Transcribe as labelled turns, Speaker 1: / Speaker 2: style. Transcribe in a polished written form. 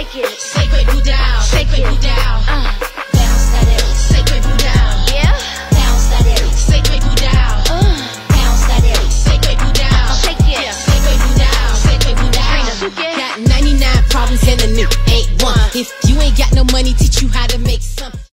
Speaker 1: shake it.
Speaker 2: Sacred boo down, sacred boo down. Bounce that ass, sacred boo down.
Speaker 1: Yeah.
Speaker 2: Bounce that ass, sacred boo down. Bounce that ass, sacred boo down.
Speaker 1: Shake it.
Speaker 2: Sacred boo down, sacred boo down.
Speaker 1: Trina,
Speaker 2: Got 99 problems and a new ain't one. If you ain't got no money, teach you how to make something.